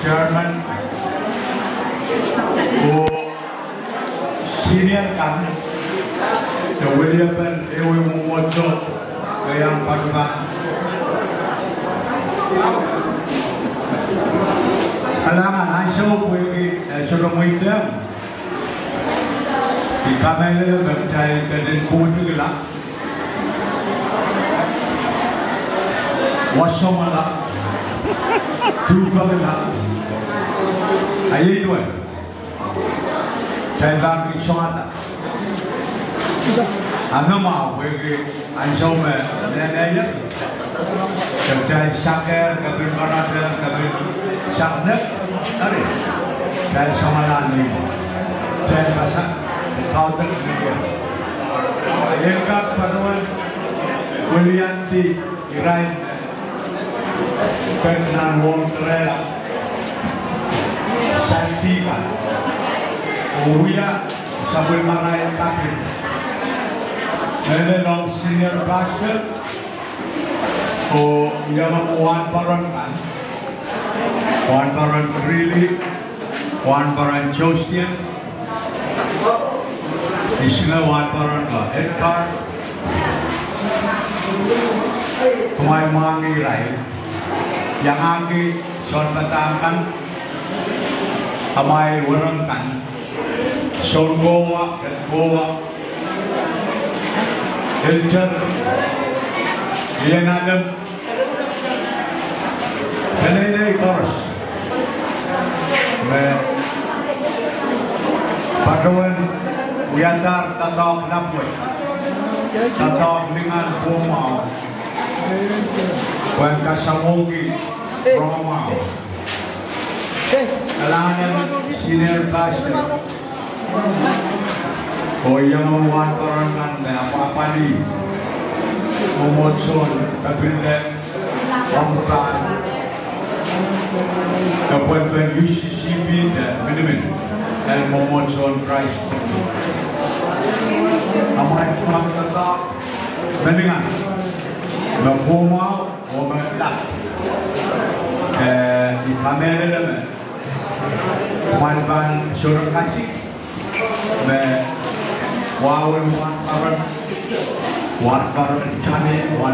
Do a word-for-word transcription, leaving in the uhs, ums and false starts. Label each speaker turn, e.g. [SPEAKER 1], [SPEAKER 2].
[SPEAKER 1] chairman o senior kan the William ewe mumojo kayang pagba alangan aiso pwede sudah muidam di kamera bercai kedin kuju gelap wasomala tu gelap aye itu eh dan bagi soata anu mau pwede aiso me neneknya bercai sakar kabin parada kabin saknek ada dan samalan ni dan pasak kau tak dia engkau paruan William di Iran kenan wong terela santikan Uya sambil mana yang kafir nenek long senior pastor oh yang memuan paruan kan wan paruan really wan paruan Josian isinya wan paruan ka Edgar kemai mangi rai yang agi son batangkan amai warang kan son goa dan goa enter dia nadam kenai koros me paduan wiandar tatok napoi tatok dengan pomau wan kasamogi romau alangan senior pastor oh yang memuat korongan me apa-apa ni memotson kabinda pampan kapan-kapan U C C P dan minimin dan memotson Christ amat cuma tetap mendingan mempomau o melak eh di kamera lama man-man suruh kasih me wawan wan paran wan paran chane